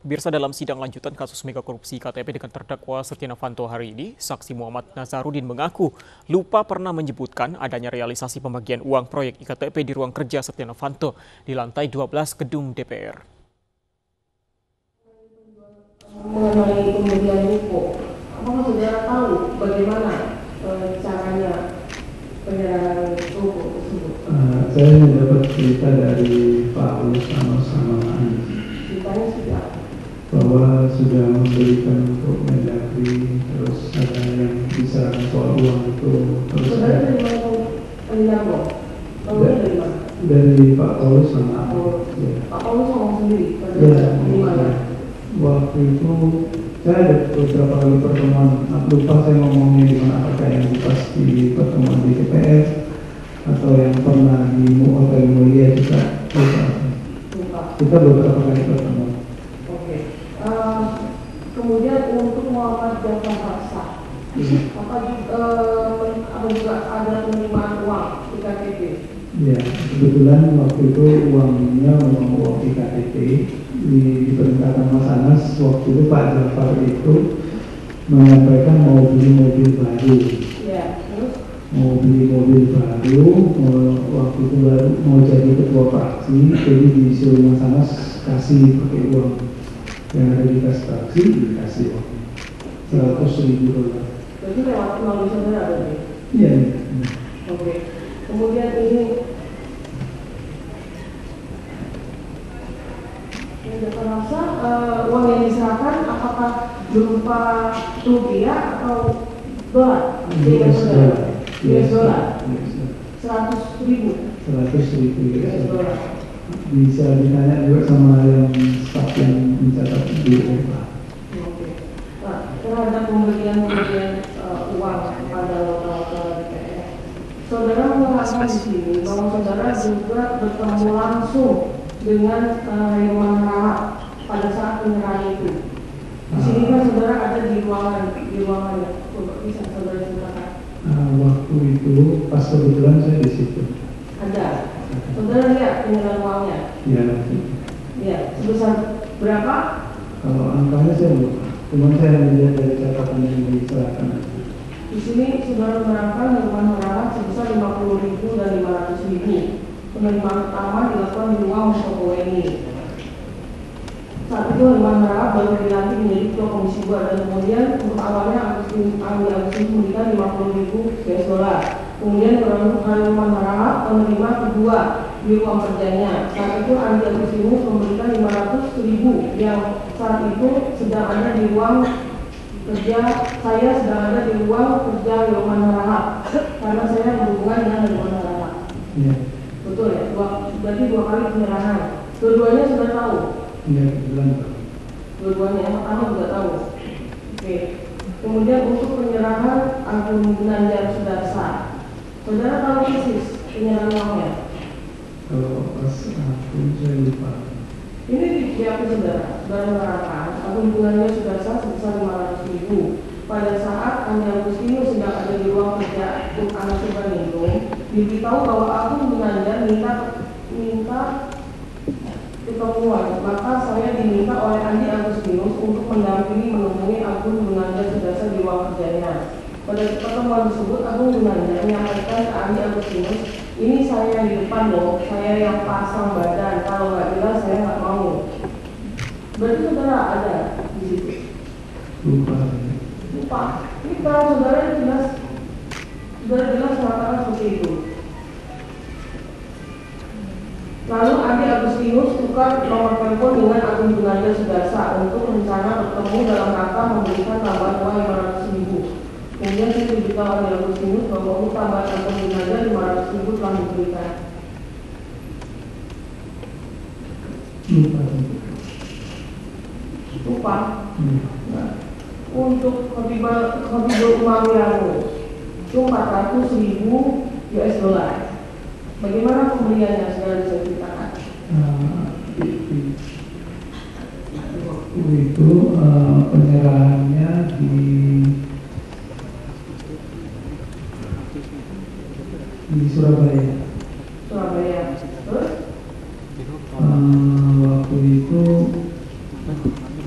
Birsa dalam sidang lanjutan kasus mega korupsi KTP dengan terdakwa Setia Novanto hari ini, saksi Muhammad Nazarudin mengaku lupa pernah menyebutkan adanya realisasi pembagian uang proyek IKTP di ruang kerja Setia Novanto di lantai 12 gedung DPR. Mengenai pembagian buku, apakah saudara tahu bagaimana caranya penyerahan buku tersebut? Saya mendapat cerita dari Pak Ulus sama Anies. Ceritanya sudah. Bahwa sudah memberikan untuk Mendagri, terus ada yang bisa soal uang itu, terus saudara dari mana penjambo? Tahunya dari mana? dari Pak Paulus sama Anies. Ya. Pak Paulus ngomong sendiri. Ya, Di mana? waktu itu saya ada beberapa kali pertemuan, lupa saya ngomongnya di mana, apakah yang pas di pertemuan di DPR atau yang pernah di Hotel Mulia juga lupa. Kita beberapa kali pertemuan. Kemudian untuk Muhammad Jafar Haksa, apa juga ada penerimaan uang IKTP? Ya, kebetulan waktu itu uangnya memang uang IKTP diperintahkan Mas Anas. Waktu itu Pak Jafar itu menyampaikan mau beli mobil baru. Ya, terus? Mau beli mobil baru, waktu itu baru mau jadi ketua fraksi, jadi disuruh Mas Anas kasih pakai uang yang ada di kas fraksi, dikasih uang $100.000. Berarti lewat melalui saudara berarti? Iya. Oke. Kemudian ini terasa uang yang diserahkan apakah berupa rupiah atau dolar? US dollar. 100.000. 100.000 US dollar. Bisa ditanya juga sama yang staf yang mencatat di Eropa. Oke. Nah, terhadap pemberian uang kepada lokal DPR, saudara mengatakan di sini bahwa saudara juga bertemu langsung dengan Hilman Harahap pada saat penyerahan itu. Di sini kan saudara ada di ruangannya. Coba bisa saudara ceritakan. Waktu itu pas kebetulan saya di situ. Ada. Saudara lihat penyerahan uangnya? Ya. Ya. Sebesar berapa? Kalau angkanya saya lupa. Cuma saya melihat dari catatan yang diserahkan. Di sini saudara menerangkan Hilman Harahap sebesar 50.000 dan 500.000. Penerimaan pertama dilakukan di ruang Mustokoweni. Saat itu Hilman Harahap baru dilantik menjadi ketua komisi 2 dan kemudian untuk awalnya Agustinus memberikan 50.000 US dollar. Kemudian Hilman Harahap menerima kedua di ruang kerjanya. Saat itu Andi Agustinus memberikan 500.000 yang saat itu sedang ada di ruang kerja, saya sedang ada di ruang kerja Hilman Harahap karena saya berhubungan dengan Hilman Harahap. Ya. Betul ya? Berarti 2 kali penyerahan. Dua-duanya sudah tahu? Ya, kebetulan. Dua-duanya yang pertama juga tahu. Oke. Kemudian untuk penyerahan Agung Gunanjar Sudarsa, saudara tahu persis penyerahan uangnya? Kalau pas aku saya lupa. Ini di apa saudara? Saudara menerangkan Agung Gunanjar Sudarsa sebesar 500.000. Pada saat Andi Agustinus sedang ada di ruang kerja Anas Urbaningrum, diberitahu bahwa Agung Gunanjar minta ketemuan, maka saya diminta oleh Andi Agustinus untuk mendampingi menemui Agung Gunanjar Sudarsa di ruang kerjanya. Pada pertemuan tersebut Agung Gunanjar menyampaikan ke Andi Agustinus, ini saya di depan loh, saya yang pasang badan, kalau nggak jelas saya nggak mau. Berarti saudara ada di situ? Lupa. Ini kalau saudara jelas mengatakan seperti itu. Lalu Andi Agustinus tukar nomor telepon dengan Agung Gunanjar Sudarsa untuk rencana bertemu dalam rangka memberikan tambahan uang 500.000. Kemudian saya diberitahu Andi Agustinus bahwa untuk tambahan Agung Gunanjar 500.000 telah diberikan. Lupa. Nah, untuk Habibur Umariano itu 400.000 US dollar. Bagaimana pembeliannya sudah bisa ceritakan? Waktu itu penyerahannya di Surabaya. Surabaya. Terus? Waktu itu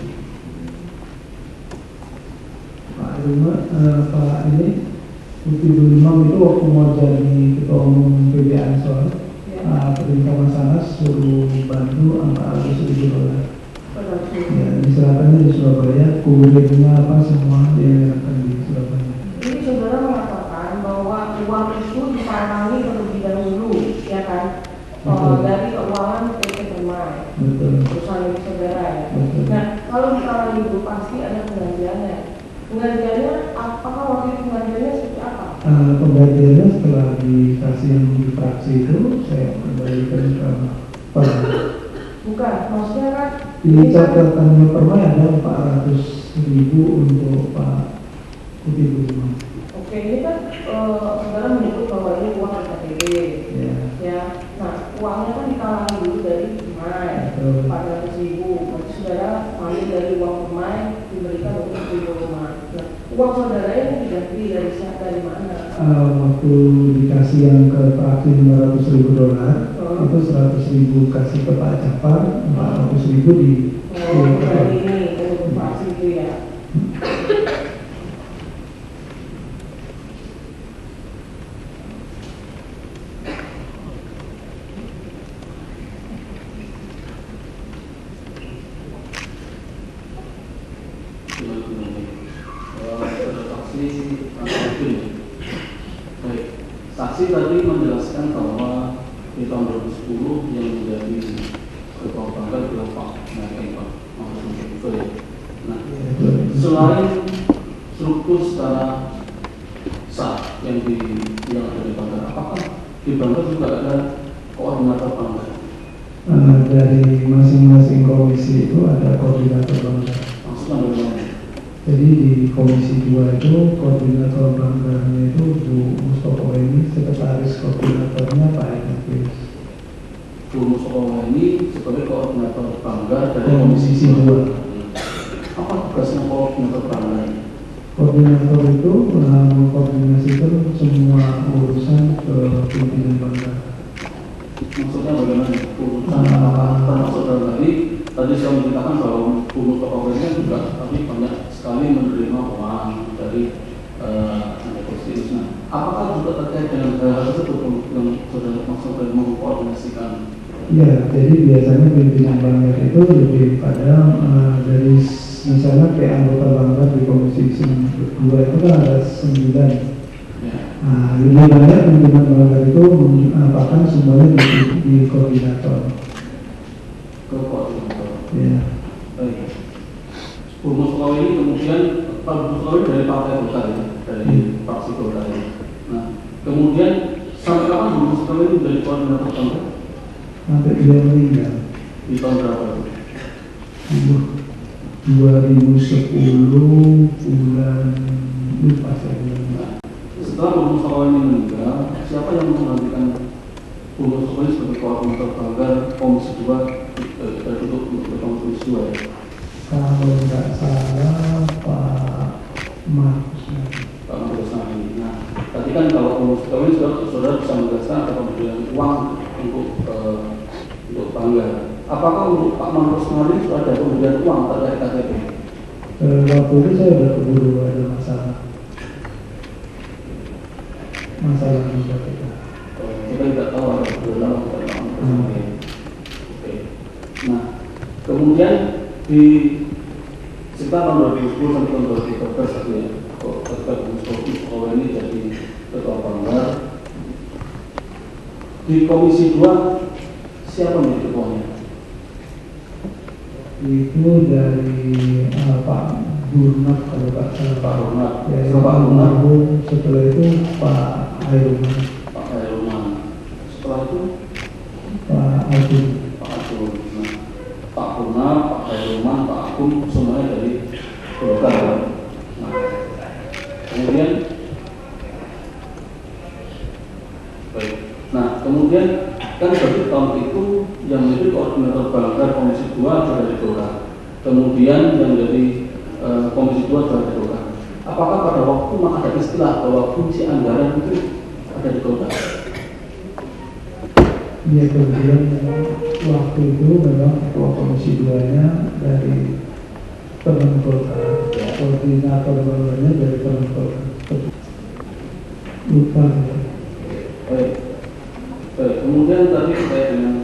Pak ini Bukti Bulimang itu waktu mau jadi ketua umum PB Ansor, perintah Mas Anas suruh bantu $400.000. Ya, diserahkannya di Surabaya, kurirnya apa semua dia akan di Surabaya. Jadi saudara mengatakan bahwa uang itu diparangi terlebih dahulu, ya kan? Dari keuangan PT Permai, perusahaan milik saudara ya. Betul. Nah, kalau diparangi itu pasti ada penggantiannya. Penggantiannya, apakah waktu itu penggantiannya seperti apa? Penggantiannya setelah dikasih yang di fraksi itu, saya kembalikan ke Pak. Bukan, maksudnya kan Di catatan Permai ada 400.000 untuk Pak Bukti Bulimang. oke, ini kan saudara menyebut bahwa ini uang KTP, ya. Nah, uangnya kan ditalangi dulu dari Permai, 400.000. Berarti saudara ambil dari uang Permai diberikan untuk beli rumah. Nah, uang saudara ini diganti dari siapa, dari mana? Waktu dikasih yang ke fraksi $500.000, itu 100.000 kasih ke Pak Jafar, 400.000 di Dari ini untuk fraksi itu ya. Saksi tadi menjelaskan bahwa di tahun 2010 yang menjadi ketua banggar adalah Pak Mahfud MD. Nah, selain struktur secara sah yang ada di banggar, apakah di banggar juga ada koordinator banggar? Dari masing-masing komisi itu ada koordinator banggar. Maksudnya bagaimana? Jadi di komisi 2 itu koordinator banggarnya itu Bu Mustopo ini, sekretaris koordinatornya Pak Edwin. Bu Mustopo ini sebagai koordinator banggar dari komisi 2. Apa tugasnya koordinator banggar? Koordinator itu Mengkoordinasikan semua urusan ke pimpinan banggar. Maksudnya bagaimana? Urusan termasuk dalam tadi saya menceritakan bahwa Bu Mustopo ini juga tapi banyak sekali menerima uang dari negosiasi. Nah, apakah juga terkait dengan hal tersebut yang saudara maksudnya mengkoordinasikan? Ya, jadi biasanya pimpinan banggar itu lebih pada dari misalnya kayak anggota banggar di komisi 2 itu kan ada 9. Nah, lebih banyak pimpinan banggar itu bahkan semuanya di koordinator. Ke koordinator. Ya. Baik. Bu Mustopo ini kemudian Pak Mustopo dari Partai Golkar ya, dari fraksi Golkar ya. Nah, kemudian sampai kapan Bu Mustopo ini menjadi koordinator banggar? Sampai dia meninggal. Di tahun berapa itu? 2010 bulan lupa saya bilang. Setelah Bu Mustopo ini meninggal, siapa yang menggantikan Bu Mustopo ini sebagai koordinator banggar komisi 2 untuk komisi 2 ya? Kalau nggak salah Pak Markus. Pak Markus ini. Nah, tadi kan kalau Bu Mustopo ini saudara bisa menjelaskan ada pemberian uang untuk banggar. Apakah untuk Pak Markus ini sudah ada pemberian uang terkait KTP? Waktu itu saya udah keburu ada masalah juga kita. Kita tidak tahu ada pemberian uang dari Pak Markus. Oke. Nah, kemudian di sekitar tahun 2010 sampai tahun 2013 ya, ketika Bu Mustopo ini jadi ketua banggar di komisi 2 siapa nih ketuanya? Itu dari Pak Burnap kalau Pak salah. Pak Burnap. Ya, Pak Burnap. Setelah itu Pak Hairunman. Pak Hairunman. Setelah itu Pak Agung. Pak Agung. Nah, Pak Burnap, Pak Hairunman, Pak Agung semuanya dari Golkar. Nah, kemudian baik. Nah, kemudian kan berarti tahun itu yang menjadi koordinator banggar komisi 2 adalah dari Golkar. Kemudian yang menjadi komisi 2 adalah dari Golkar. Apakah pada waktu ada istilah bahwa kunci anggaran itu ada di Golkar? Iya, kemudian waktu itu memang ketua komisi 2-nya dari teman Golkar. Ya. koordinator bawahnya dari kelompok lupa ya. Baik. Baik. Kemudian tadi terkait dengan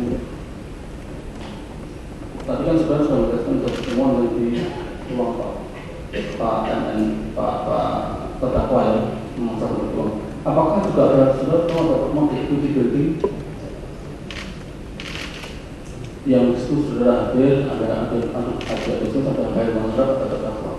tadi kan sebenarnya sudah menjelaskan pertemuan di ruang Pak NN, Pak terdakwa ya, masa berjuang. Apakah juga ada pertemuan di equity building yang itu sudah hadir, ada itu ada kayak mana ada terdakwa?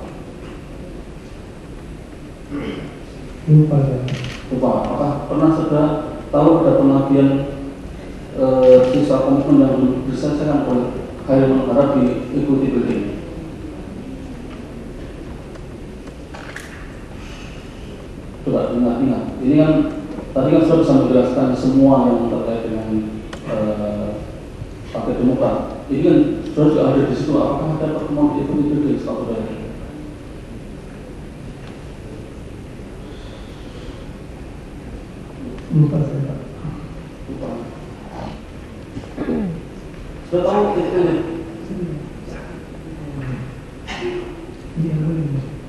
Lupa ya. Lupa. Apakah pernah sudah tahu ada penagihan sisa komitmen yang belum diselesaikan oleh Khairul Anwar di equity building? Coba ingat-ingat. Ini kan tadi kan sudah bisa menjelaskan semua yang terkait dengan Partai Demokrat. Ini kan sudah juga ada di situ. Apakah ada pertemuan di equity building setahu saya? Lupa saya Pak. Lupa. Sudah tahu titiknya? Iya boleh.